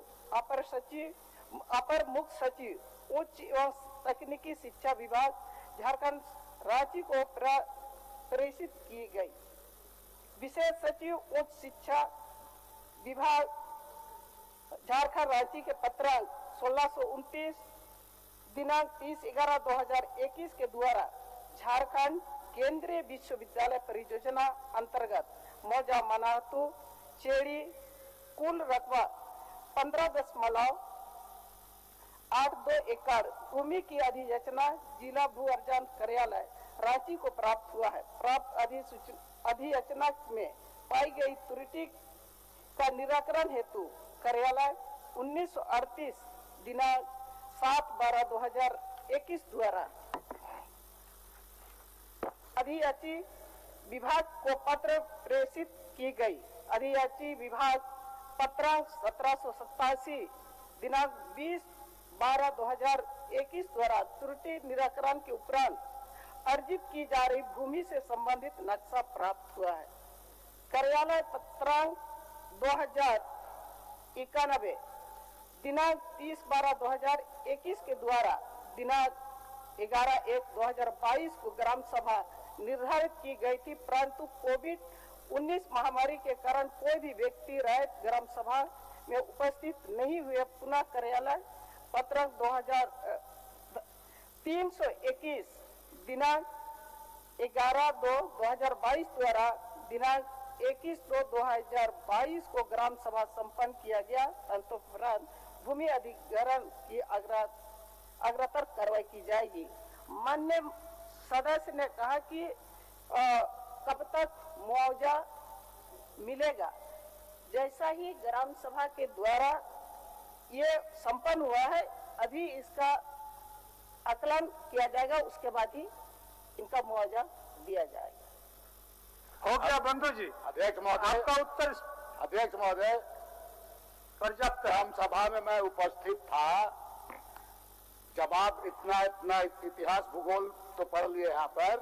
अपर मुख्य सचिव उच्च एवं तकनीकी शिक्षा विभाग झारखंड रांची को प्रेषित की गई। विशेष सचिव उच्च शिक्षा विभाग झारखंड रांची के पत्रांक 1629 दिनांक 30/11/2021 के द्वारा झारखंड केंद्रीय विश्वविद्यालय परियोजना अंतर्गत मौजा मनातू चेड़ी कुल रकबा 15.82 एकड़ भूमि की अधिसूचना जिला भू अर्जन कार्यालय रांची को प्राप्त हुआ है। प्राप्त अधिसूचना में पाई गई त्रुटि का निराकरण हेतु कार्यालय 1938 दिनांक 7/12/2021 द्वारा अधियाची विभाग को पत्र प्रेषित की गई। अधियाची विभाग पत्रांक 1787 दिनांक 20/12/2021 द्वारा त्रुटि निराकरण के उपरांत अर्जित की जा रही भूमि से संबंधित नक्शा प्राप्त हुआ है। कार्यालय पत्रांक 2091 दिनांक 30/12/2021 के द्वारा दिनांक 11/1/2022 को ग्राम सभा निर्धारित की गई थी, परंतु कोविड-19 महामारी के कारण कोई भी व्यक्ति रहित ग्राम सभा में उपस्थित नहीं हुए। पुनः कार्यालय पत्रक 321 दिनांक 11/2/2022 द्वारा दिनांक 21/2/2022 को ग्राम सभा संपन्न किया गया। तदुपरांत भूमि अधिग्रहण की अग्रतर कार्रवाई की जाएगी। माननीय सदस्य ने कहा कि कब तक मुआवजा मिलेगा। जैसा ही ग्राम सभा के द्वारा ये संपन्न हुआ है, अभी इसका आकलन किया जाएगा, उसके बाद ही इनका मुआवजा दिया जाएगा। हो गया बंधु जी। अध्यक्ष महोदय, आपका उत्तर। अध्यक्ष महोदय, पर्याप्त। ग्राम सभा में मैं उपस्थित था। जब आप इतना इतिहास भूगोल तो पढ़ लिए यहाँ पर,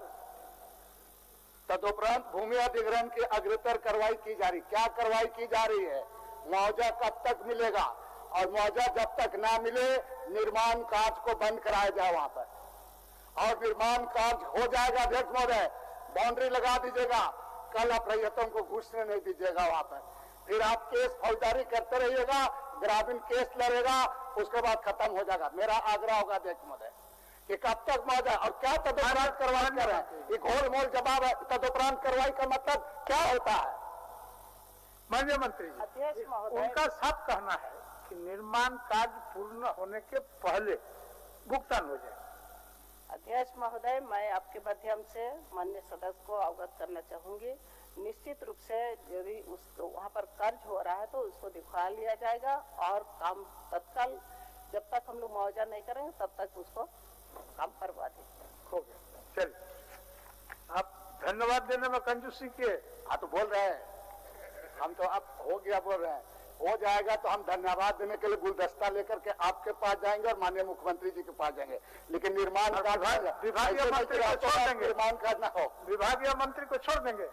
तदुपरांत भूमि अधिग्रहण की अग्रतर कार्रवाई की जा रही। क्या कार्रवाई की जा रही है? मुआवजा कब तक मिलेगा? और मुआवजा जब तक ना मिले निर्माण कार्य को बंद कराया जाए वहां पर, और निर्माण कार्य हो जाएगा। अध्यक्ष महोदय, बाउंड्री लगा दीजिएगा, कल आप रैयतों को घुसने नहीं दीजिएगा वहां पर। फिर आप केस फौजदारी करते रहिएगा, ग्रामीण केस लड़ेगा, उसके बाद खत्म हो जाएगा। मेरा आग्रह होगा अध्यक्ष महोदय कि कब तक मुआवजा और क्या तदुपरांत कार्रवाई कर रहे हैं? ये घोर मोल जवाब है। तदुपरांत कार्रवाई का मतलब क्या होता है? माननीय मंत्री जी, उनका साफ कहना है कि निर्माण कार्य पूर्ण होने के पहले भुगतान हो जाए। अध्यक्ष महोदय, मैं आपके माध्यम से माननीय सदस्य को अवगत करना चाहूंगी। निश्चित रूप से यदि वहाँ पर कर्ज हो रहा है तो उसको दिखवा लिया जाएगा, और काम तत्काल जब तक हम लोग मुआवजा नहीं करेंगे तब तक उसको काम करवा देंगे। हो गया, चलिए। आप धन्यवाद देने में कंजूसी किए। हाँ तो बोल रहे हैं हम, तो अब हो गया बोल रहे हैं। हो जाएगा तो हम धन्यवाद देने के लिए गुलदस्ता लेकर के आपके पास जाएंगे और माननीय मुख्यमंत्री जी के पास जाएंगे। लेकिन निर्माण विभागीय मंत्री को छोड़ देंगे। निर्माण कार्य न हो, विभागीय मंत्री को छोड़ देंगे।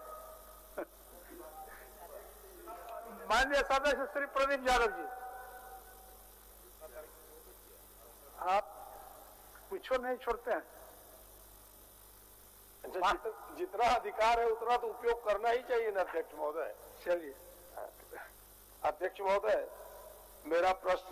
माननीय सदस्य श्री प्रदीप यादव जी, आप कुछ नहीं छोड़ते हैं। जितना अधिकार है उतना तो उपयोग करना ही चाहिए ना अध्यक्ष महोदय। चलिए। अध्यक्ष महोदय, मेरा प्रश्न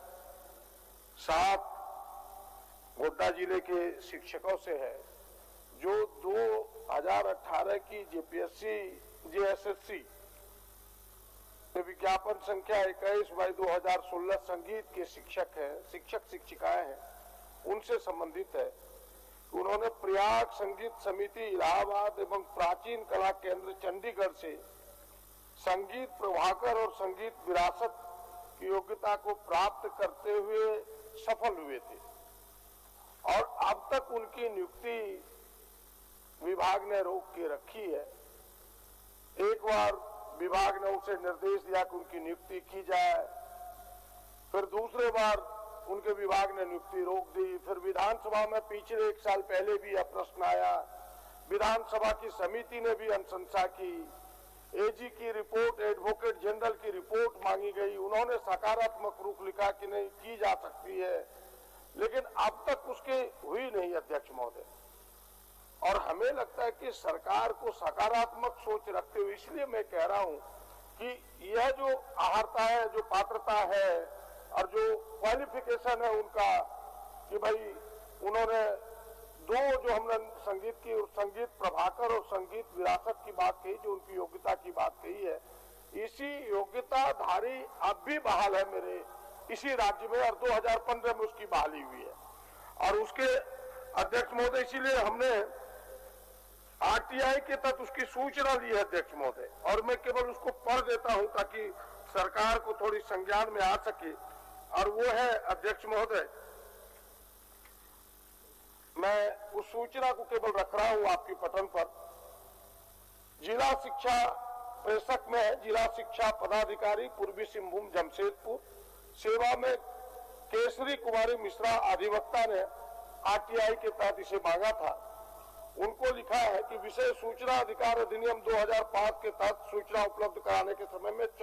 7 गोड्डा जिले के शिक्षकों से है, जो 2018 की जेपीएससी जेएसएससी विज्ञापन संख्या 21/2016 संगीत के शिक्षक शिक्षिकाएं हैं, उनसे संबंधित है। उन्होंने प्रयाग संगीत समिति इलाहाबाद एवं प्राचीन कला केंद्र चंडीगढ़ से संगीत प्रभाकर और संगीत विरासत की योग्यता को प्राप्त करते हुए सफल हुए थे, और अब तक उनकी नियुक्ति विभाग ने रोक के रखी है। एक बार विभाग ने उनसे निर्देश दिया कि उनकी नियुक्ति की जाए, फिर दूसरे बार उनके विभाग ने नियुक्ति रोक दी। फिर विधानसभा में पिछले 1 साल पहले भी यह प्रश्न आया, विधानसभा की समिति ने भी अनुशंसा की, एजी की रिपोर्ट, एडवोकेट जनरल की रिपोर्ट मांगी गई, उन्होंने सकारात्मक रुख लिखा कि नहीं की जा सकती है, लेकिन अब तक उसकी हुई नहीं अध्यक्ष महोदय। और हमें लगता है कि सरकार को सकारात्मक सोच रखते हुए, इसलिए मैं कह रहा हूं कि यह जो अहर्ता है, जो पात्रता है और जो क्वालिफिकेशन है उनका, कि भाई उन्होंने दो जो हमने संगीत प्रभाकर और संगीत विरासत की बात कही, जो उनकी योग्यता की बात कही है, इसी योग्यताधारी अब भी बहाल है मेरे इसी राज्य में, और 2015 में उसकी बहाली हुई है। और उसके अध्यक्ष महोदय, इसीलिए हमने आरटीआई के तहत उसकी सूचना दी है अध्यक्ष महोदय, और मैं केवल उसको पढ़ देता हूं ताकि सरकार को थोड़ी संज्ञान में आ सके। और वो है अध्यक्ष महोदय, मैं उस सूचना को केवल रख रहा हूं आपके पटन पर। जिला शिक्षा प्रेषक में है जिला शिक्षा पदाधिकारी पूर्वी सिंहभूम जमशेदपुर, सेवा में केसरी कुमारी मिश्रा अधिवक्ता ने आरटीआई के तहत इसे मांगा था। उनको लिखा है कि विषय सूचना अधिकार अधिनियम 2005 के तहत सूचना उपलब्ध कराने के समय में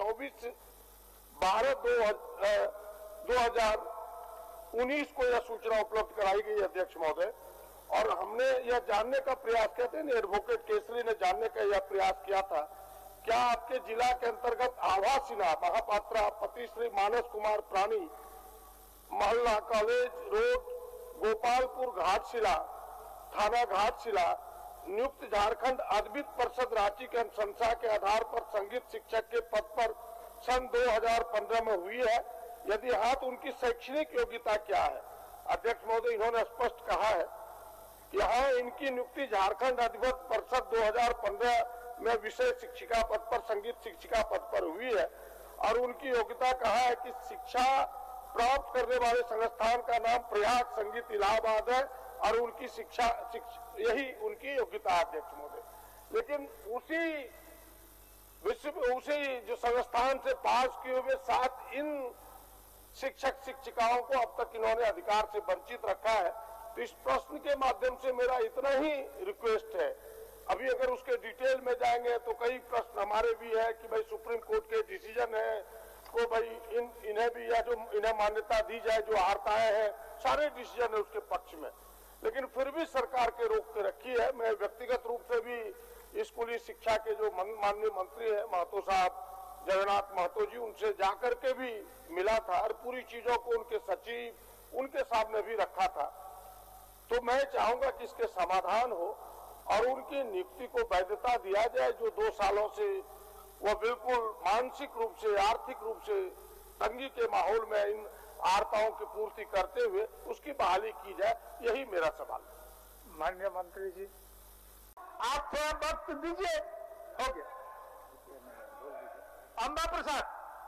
24/12/2019 को यह सूचना उपलब्ध कराई गई अध्यक्ष महोदय। और हमने यह जानने का प्रयास, कहते हैं एडवोकेट केसरी ने जानने का यह प्रयास किया था, क्या आपके जिला के अंतर्गत आवासीना महापात्रा पति श्री मानस कुमार प्राणी, मोहल्ला कॉलेज रोड, गोपालपुर घाटशिला, थाना घाटशिला, नियुक्त झारखंड अद्वित परिषद रांची के अनुशंसा के आधार पर संगीत शिक्षक के पद पर सन 2015 में हुई है? यदि हाँ, तो उनकी शैक्षणिक योग्यता क्या है? अध्यक्ष महोदय, इन्होंने स्पष्ट कहा है कि हाँ, इनकी नियुक्ति झारखंड अद्वित परिषद 2015 में विषय शिक्षिका पद पर, संगीत शिक्षिका पद पर हुई है। और उनकी योग्यता कहा है कि शिक्षा प्राप्त करने वाले संस्थान का नाम प्रयाग संगीत इलाहाबाद है, और उनकी यही उनकी योग्यता है अध्यक्ष महोदय। लेकिन उसी जो संस्थान से पास किए हुए 7 इन शिक्षक शिक्षिकाओं को अब तक इन्होंने अधिकार से वंचित रखा है। तो इस प्रश्न के माध्यम से मेरा इतना ही रिक्वेस्ट है, अभी अगर उसके डिटेल में जाएंगे तो कई प्रश्न हमारे भी है कि भाई सुप्रीम कोर्ट के डिसीजन है को भाई इन्हें भी, या जो इन्हें मान्यता दी जाए, जो आर्ताएं हैं, सारे डिसीजन है उसके पक्ष में, लेकिन फिर भी सरकार के रोक के रखी है। मैं व्यक्तिगत रूप से भी स्कूली शिक्षा के जो माननीय मंत्री है महतो साहब, जगन्नाथ महतो जी, उनसे जाकर के भी मिला था और पूरी चीजों को उनके सचिव उनके सामने भी रखा था। तो मैं चाहूंगा कि इसके समाधान हो और उनकी नियुक्ति को वैधता दिया जाए, जो 2 सालों से वो बिल्कुल मानसिक रूप से, आर्थिक रूप से तंगी के माहौल में इन आर्ताओं की पूर्ति करते हुए उसकी बहाली की जाए, यही मेरा सवाल है। माननीय मंत्री जी, आप थोड़ा वक्त दीजिए। हो गया। अम्बा प्रसाद,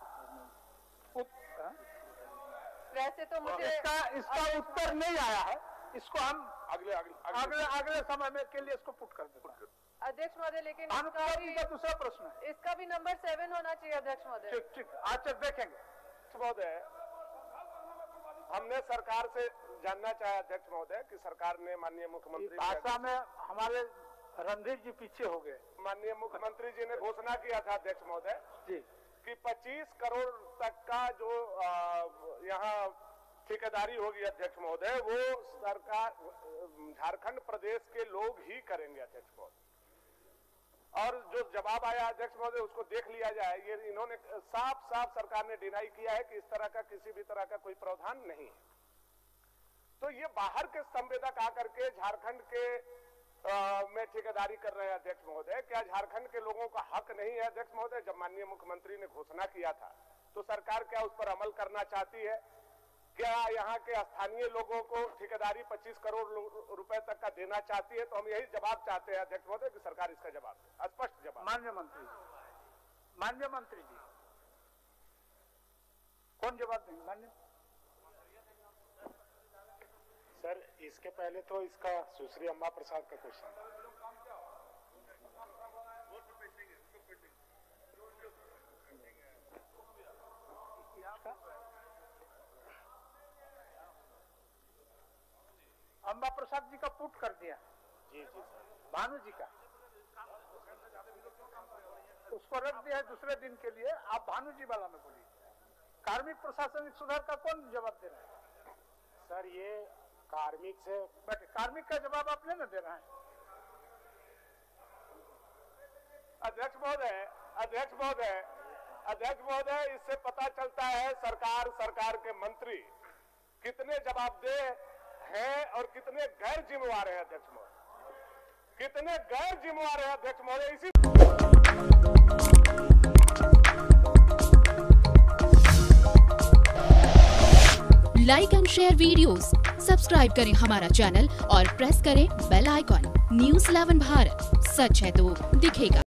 वैसे तो मुझे इसका उत्तर नहीं आया है, इसको हम अगले समय में के लिए इसको पुट कर देते हैं अध्यक्ष महोदय। लेकिन दूसरा प्रश्न है, इसका भी नंबर 7 होना चाहिए अध्यक्ष महोदय। ठीक, अच्छा देखेंगे। महोदय, हमने सरकार से जानना चाहा अध्यक्ष महोदय कि सरकार ने माननीय मुख्यमंत्री भाषा में हमारे रणधीर जी पीछे हो गए। माननीय मुख्यमंत्री जी ने घोषणा किया था अध्यक्ष महोदय जी कि 25 करोड़ तक का जो यहाँ ठेकेदारी होगी अध्यक्ष महोदय, वो सरकार झारखंड प्रदेश के लोग ही करेंगे अध्यक्ष महोदय। और जो जवाब आया अध्यक्ष महोदय उसको देख लिया जाए। ये इन्होंने साफ सरकार ने डिनाई किया है कि इस तरह का किसी भी तरह का कोई प्रावधान नहीं है। तो ये बाहर के संवेदक आकर के झारखंड के में ठेकेदारी कर रहे हैं अध्यक्ष महोदय। क्या झारखंड के लोगों का हक नहीं है अध्यक्ष महोदय? जब माननीय मुख्यमंत्री ने घोषणा किया था तो सरकार क्या उस पर अमल करना चाहती है? क्या यहाँ के स्थानीय लोगों को ठेकेदारी 25 करोड़ रुपए तक का देना चाहती है? तो हम यही जवाब चाहते हैं अध्यक्ष महोदय कि सरकार इसका जवाब दे, स्पष्ट जवाब। माननीय मंत्री जी कौन जवाब देंगे? माननीय सर, इसके पहले तो इसका सुश्री अम्बा प्रसाद का क्वेश्चन। अम्बा प्रसाद जी का पुट कर दिया। जी सर। भानु जी का उसको रख दिया है दूसरे दिन के लिए। आप भानु जी वाला में बोलिए, कार्मिक प्रशासनिक सुधार का कौन जवाब दे रहा है? सर ये कार्मिक से बट कार्मिक का जवाब आप नहीं ना दे रहे हैं। अध्यक्ष महोदय, इससे पता चलता है सरकार के मंत्री कितने जवाबदेह हैं और कितने गैर जिम्मेवार हैं। अध्यक्ष महोदय, कितने गैर जिम्मेवार हैं अध्यक्ष महोदय। इसी like and share videos, subscribe करें हमारा चैनल और प्रेस करें बेल आइकॉन। News 11 भारत, सच है तो दिखेगा।